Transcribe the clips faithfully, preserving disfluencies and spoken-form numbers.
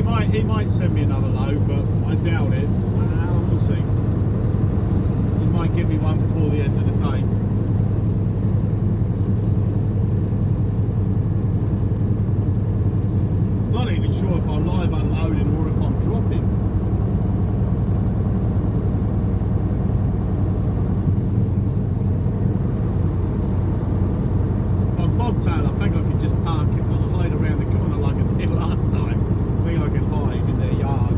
might he might send me another load, but I doubt it. Uh, we'll see. He might give me one before the end of the day. Not even sure if I'm live unloading or if I'm dropping. If I'm bobtail, I think I can just park it and hide around the corner like I did last time. I think I can hide in their yard.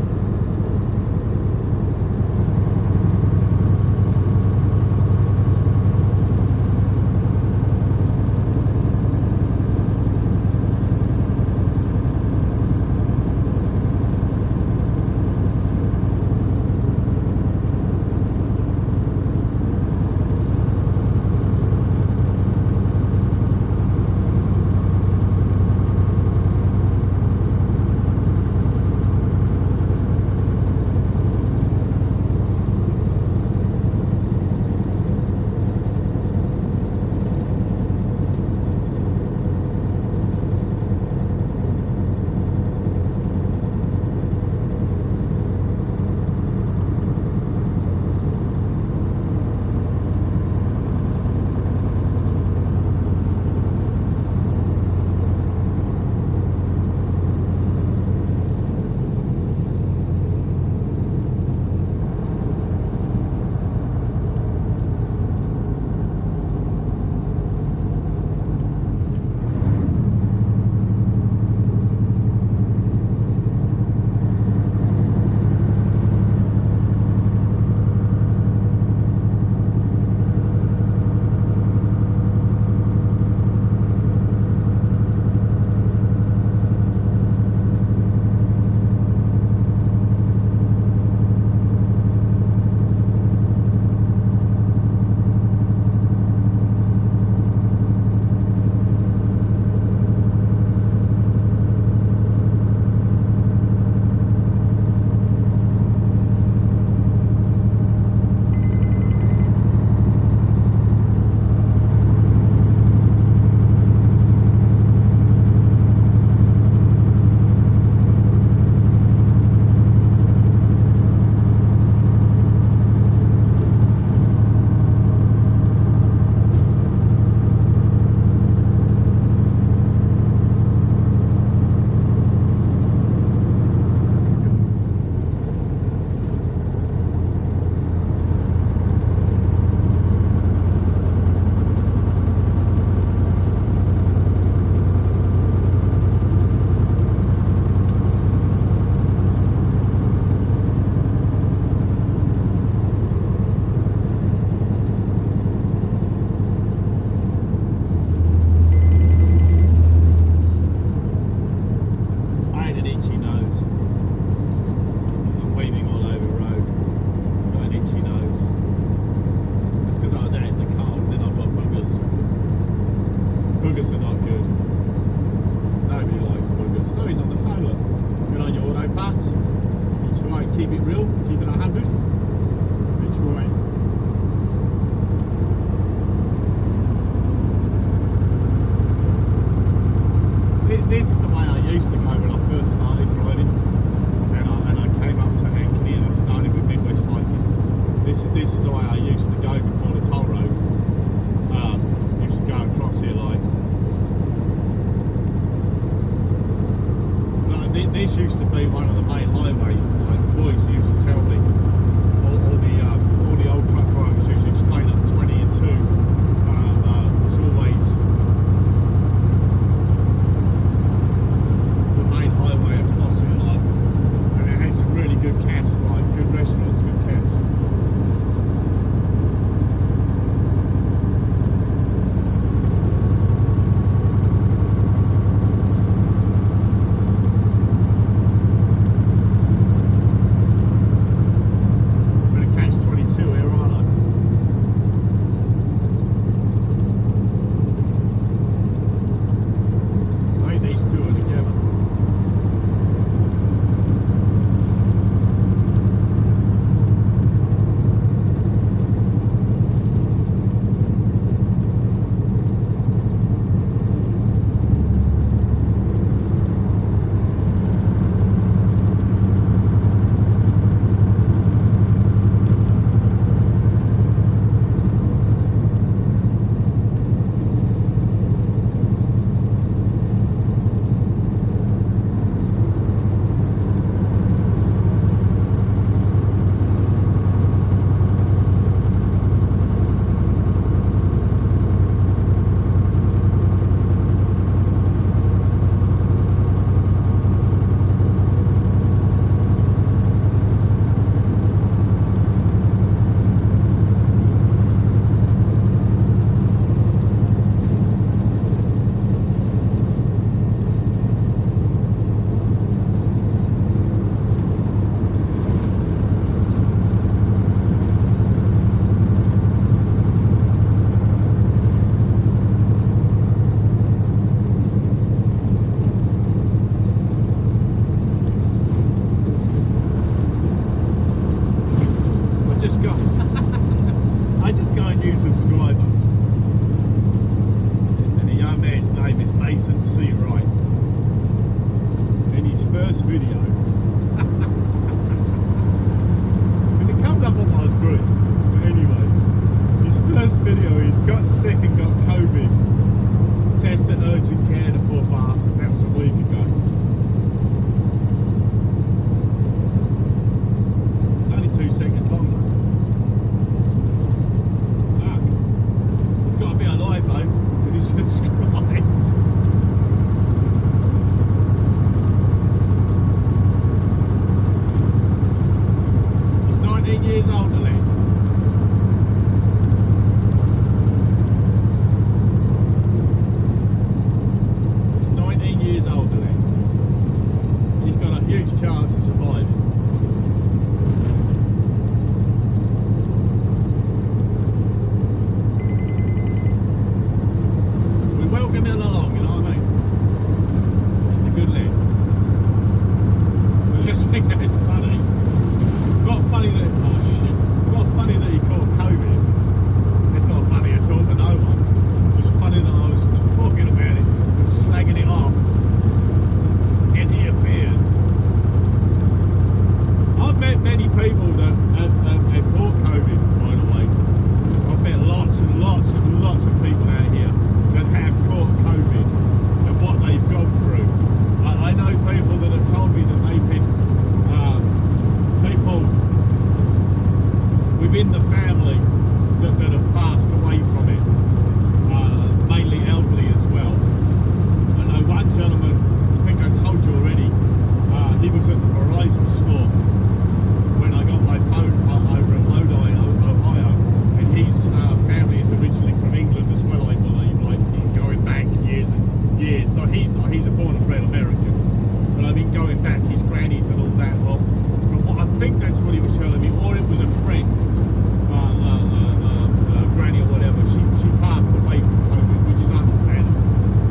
This used to be one of the main highways. Like the boys used to tell me, all, all the um, all the old truck drivers used to explain it. twenty and two um, uh, was always the main highway across it, like, and it had some really good camps, like good restaurants, good camps. video. Because it comes up on my screen. But anyway, his first video is got sick and got COVID. Tested urgent care, the poor bastard. That was a week ago. It's only two seconds long though. Fuck. He's got to be alive though, because he's subscribed. He's nineteen years old, the lad. Years older than him. He's got a huge chance of surviving. We welcome him along, you know what I mean? He's a good lad. I just think that it's funny. Not funny that, oh shit, not funny that he caught COVID. It's not funny at all to no one. It's funny that I was talking about it and slagging it off. And he appears. I've met many people that have, have, have caught COVID, by the way. I've met lots and lots and lots of people out here that have caught COVID and what they've gone through. I, I know people that have told me that they've had um, people within the family that, that have passed away from it, uh, mainly elderly as well. I know one gentleman, I think I told you already, uh, he was at the Verizon store when I got my phone over at Lodi, Ohio, and his uh, family is originally from England as well, I believe, like going back years and years. No, he's not, he's a born and bred American, but I mean going back, his grannies and all that. Well, from what I think that's what he was telling me, or it was a friend, uh, uh, uh, uh, granny or whatever, she, she passed away from COVID, which is understandable.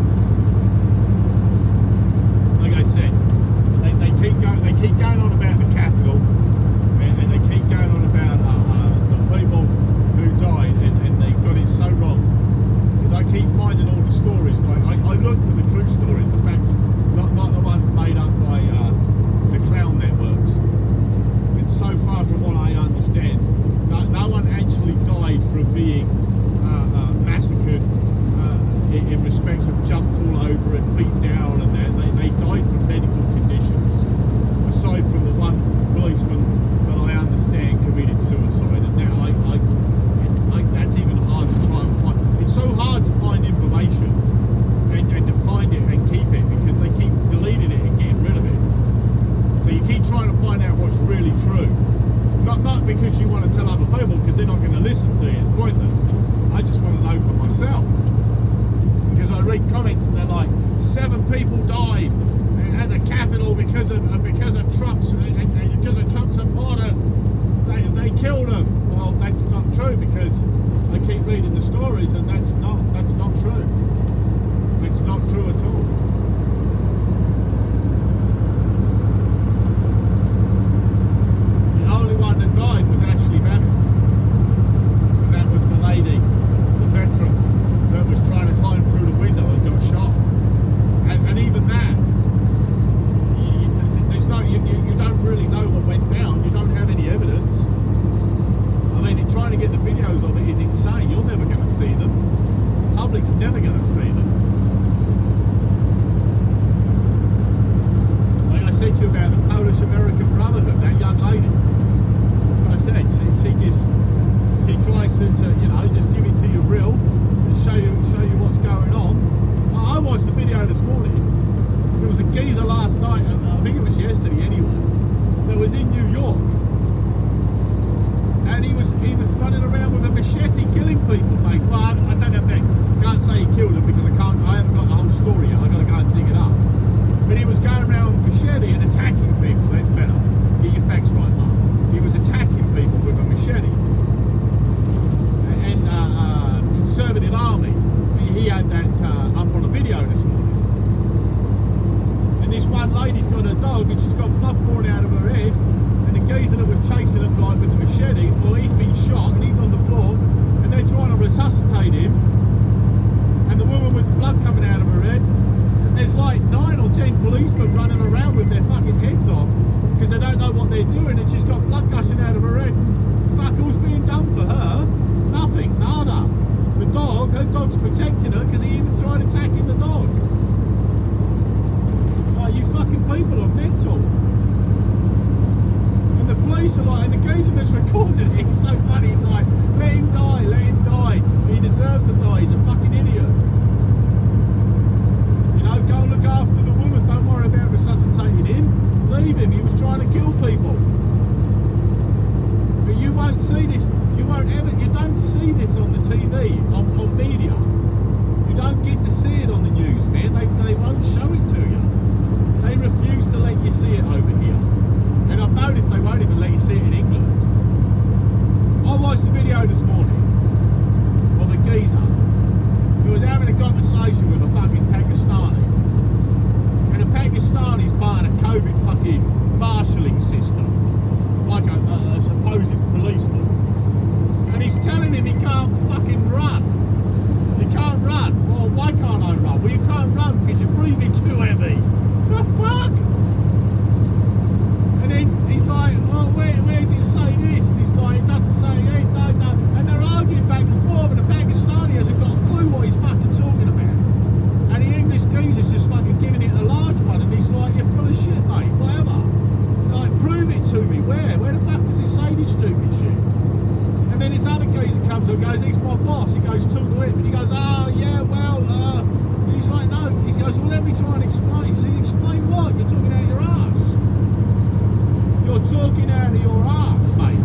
Like I said, they, they keep going. They keep going on about the capital, and, and they keep going on about uh, uh, the people who died, and, and they got it so wrong. Because I keep finding all the stories. Like I, I look for the true stories, the facts, not not the ones made up by uh, the clown networks. And so far from what I understand, no, no one actually died from being uh, uh, massacred. Uh, in, in respects of jumped all over and beat down and that. They, they died from medical conditions, aside from the one policeman that I understand committed suicide. And now I, I, I that's even hard to try and find. It's so hard to find information and, and to find it and keep it, because they keep deleting it and getting rid of it. So you keep trying to find out what's really true. Not, not because you want to tell other people, because they're not going to listen to you. It's pointless. I just want to know for myself. Because I read comments and they're like, seven people died at the Capitol because of because of Trump's and, and because of Trump supporters. They they killed them. Well, that's not true, because I keep reading the stories and that's not that's not true. It's not true at all. The only one that died was Ashley Babbitt, and that was the lady, the veteran, that was trying to climb through the window and got shot. And, and even that, you, there's no, you, you don't really know what went down. You don't have any evidence. I mean, trying to get the videos of it is insane. You're never going to see them. The public's never going to see them. Like I said to you about the Polish American Brotherhood, that young lady. So I said, she, she just, she tries to, to, you know, just give it to you real and show you, show you what's going on. I watched the video this morning. There was a geezer last night, and I think it was yesterday anyway, that was in New York, and he was he was running around with a machete killing people. Basically, well, I, I don't have that. I can't say he killed them because I can't. I haven't got the whole story yet. I got to go and dig it up. But he was going around with a machete and attacking people. That's better. Get your facts right, Mark. He was attacking people with a machete. And uh, uh, Conservative Army. He had that uh, up on a video this morning. And this one lady's got a dog and she's got blood pouring out of her head, and the geezer that was chasing him like with the machete, well, he's been shot and he's on the floor, and they're trying to resuscitate him, and the woman with the blood coming out of her head, and there's like nine or ten policemen running around with their fucking heads off. know what they're doing, and she's got blood gushing out of her head. Fuck all's being done for her. Nothing, nada. The dog, her dog's protecting her because he even tried attacking the dog. Like, you fucking people are mental. And the police are like, and the geezer that's recording it, he's so funny, he's like, let him die, let him die. He deserves to die, he's a fucking idiot. You know, go and look after the woman, don't worry about resuscitating him. Leave him, he was trying to kill people. But you won't see this, you won't ever, you don't see this on the T V, on, on media. You don't get to see it on the news, man. They, they won't show it to you. They refuse to let you see it over here. And I've noticed they won't even let you see it in England. I watched the video this morning of a geezer who was having a conversation with a fucking Pakistani. And the Pakistani's part of the COVID fucking marshalling system. Like a, a, a supposed policeman. And he's telling him he can't fucking run. You can't run. Well, why can't I run? Well, you can't run because you're breathing too heavy. The fuck? And then he's like, well, where, where does it say this? And he's like, it doesn't say it, no, no. And they're arguing back and forth, and the Pakistani hasn't got a clue what he's fucking talking about. And the English geezer's just fucking giving it a large one, and he's like, you're full of shit, mate, whatever. Like, prove it to me. Where? Where the fuck does it say this stupid shit? And then this other geezer comes and goes, he's my boss. He goes, talk to him. And he goes, oh, yeah, well, uh, and he's like, no. He goes, well, let me try and explain. So you explain what? You're talking out of your ass. You're talking out of your ass, mate.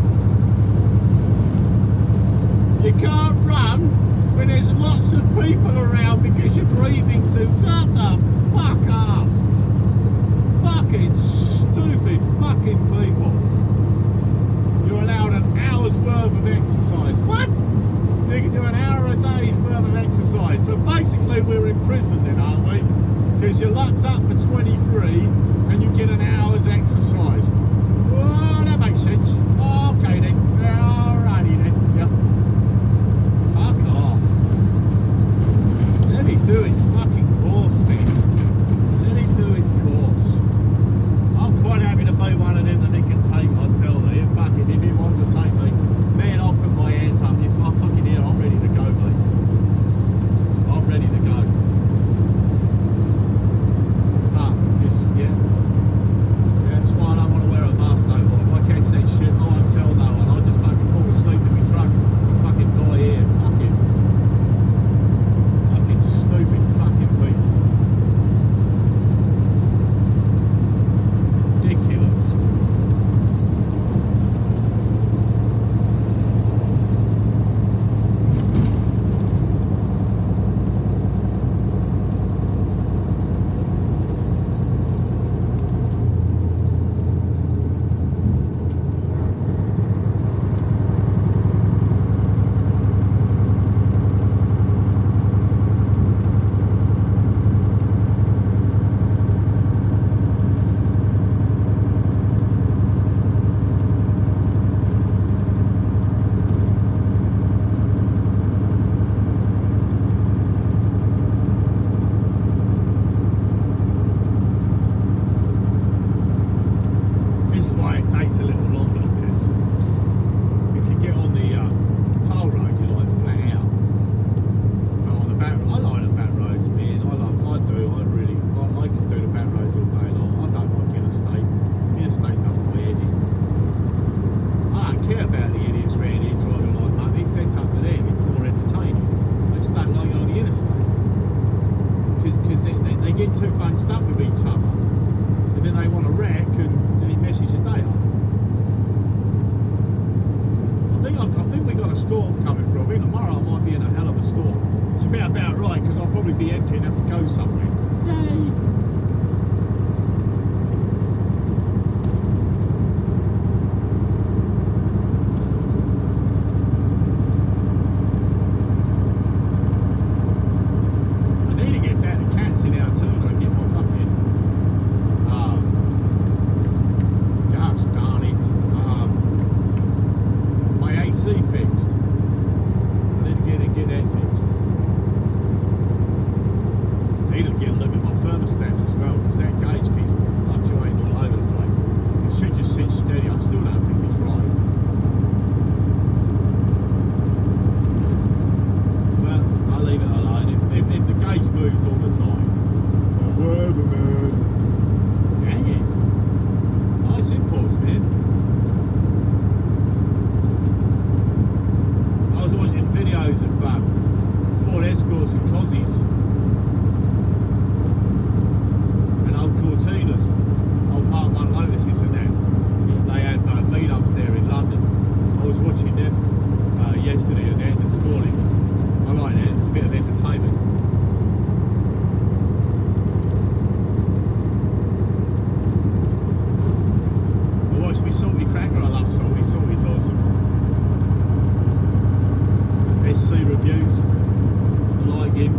You can't run when there's lots of people around because you're breathing too. Shut the fuck up. Fucking stupid fucking people. You're allowed an hour's worth of exercise. What? You can do an hour a day's worth of exercise. So basically we're in prison then, aren't we? Because you're locked up for twenty-three and you get an hour's exercise. Well, that makes sense. Okay then. Alrighty then. Yep. Fuck off. Let him do his fucking course, man. Let him do his course. I'm quite happy to be one of them that he can take, I tell you. Fuck it, if he wants to take me, man, I'll put my hands up. If I'm fucking here, I'm ready to go, mate. I'm ready to go. Fuck, just, yeah. That's why I don't want to cracker. I love Salty. Salty's awesome. S C reviews. Like him.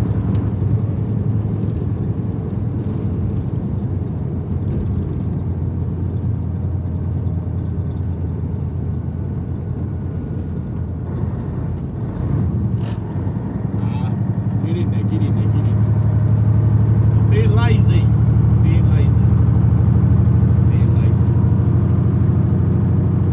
Ah, get in there, get in there, get in there. I'm being lazy. Being lazy. Being lazy.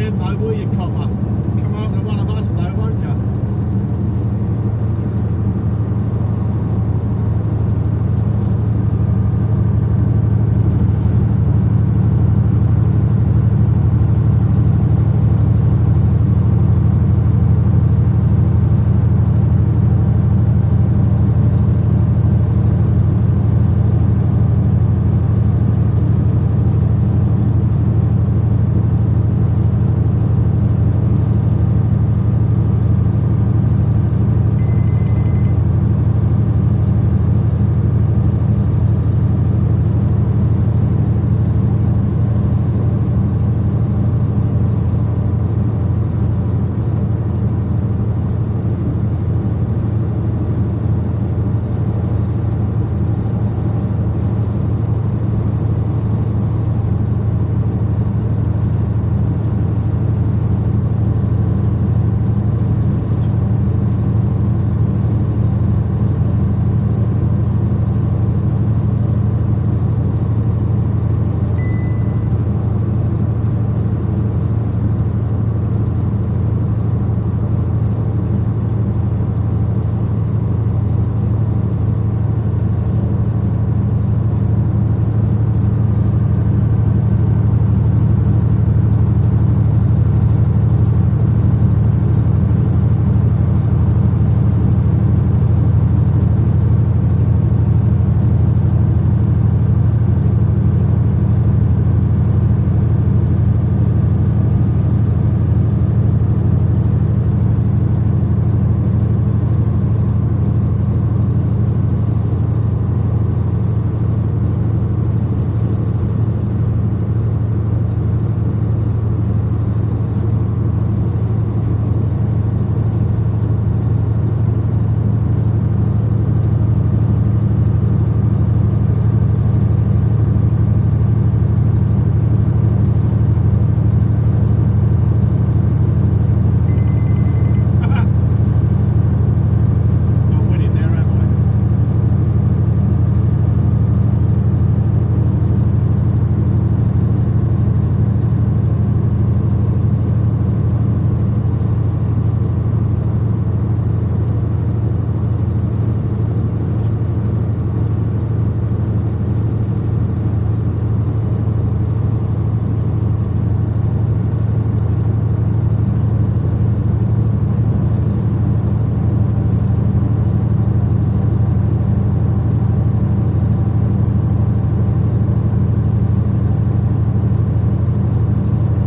them though, will you, copper?